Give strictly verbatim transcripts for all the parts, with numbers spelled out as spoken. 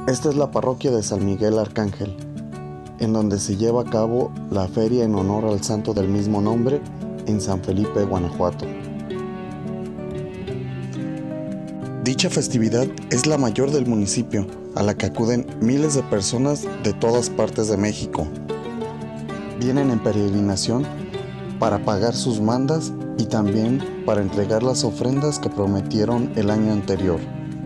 Esta es la parroquia de San Miguel Arcángel, en donde se lleva a cabo la feria en honor al santo del mismo nombre en San Felipe, Guanajuato. Dicha festividad es la mayor del municipio, a la que acuden miles de personas de todas partes de México. Vienen en peregrinación para pagar sus mandas y también para entregar las ofrendas que prometieron el año anterior.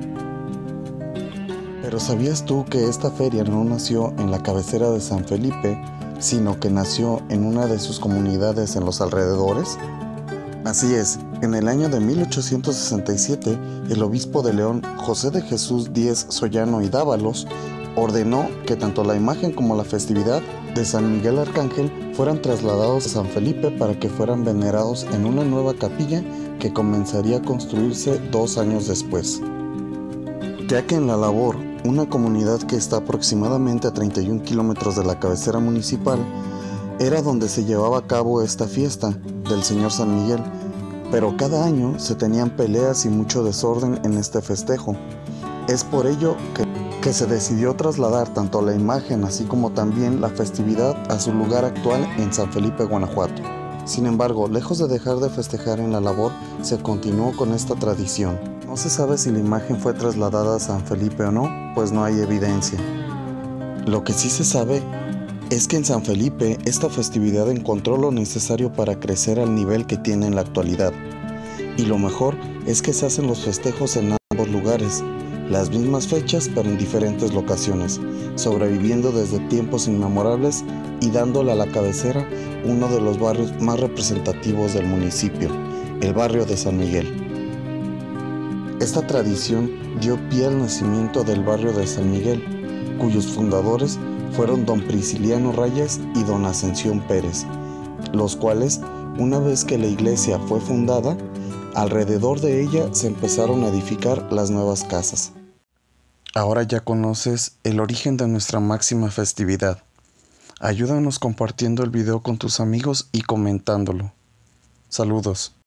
Pero ¿sabías tú que esta feria no nació en la cabecera de San Felipe, sino que nació en una de sus comunidades en los alrededores? Así es, en el año de mil ochocientos sesenta y siete, el obispo de León, José de Jesús Díez Sollano y Dávalos, ordenó que tanto la imagen como la festividad de San Miguel Arcángel fueran trasladados a San Felipe para que fueran venerados en una nueva capilla que comenzaría a construirse dos años después. Ya que en La Labor, una comunidad que está aproximadamente a treinta y un kilómetros de la cabecera municipal, era donde se llevaba a cabo esta fiesta del Señor San Miguel, pero cada año se tenían peleas y mucho desorden en este festejo. Es por ello que, que se decidió trasladar tanto la imagen así como también la festividad a su lugar actual en San Felipe, Guanajuato. Sin embargo, lejos de dejar de festejar en La Labor, se continuó con esta tradición. No se sabe si la imagen fue trasladada a San Felipe o no, pues no hay evidencia. Lo que sí se sabe es que en San Felipe esta festividad encontró lo necesario para crecer al nivel que tiene en la actualidad. Y lo mejor es que se hacen los festejos en ambos lugares, las mismas fechas pero en diferentes locaciones, sobreviviendo desde tiempos inmemorables y dándole a la cabecera uno de los barrios más representativos del municipio, el barrio de San Miguel. Esta tradición dio pie al nacimiento del barrio de San Miguel, cuyos fundadores fueron don Prisciliano Rayas y don Ascensión Pérez, los cuales, una vez que la iglesia fue fundada, alrededor de ella se empezaron a edificar las nuevas casas. Ahora ya conoces el origen de nuestra máxima festividad. Ayúdanos compartiendo el video con tus amigos y comentándolo. Saludos.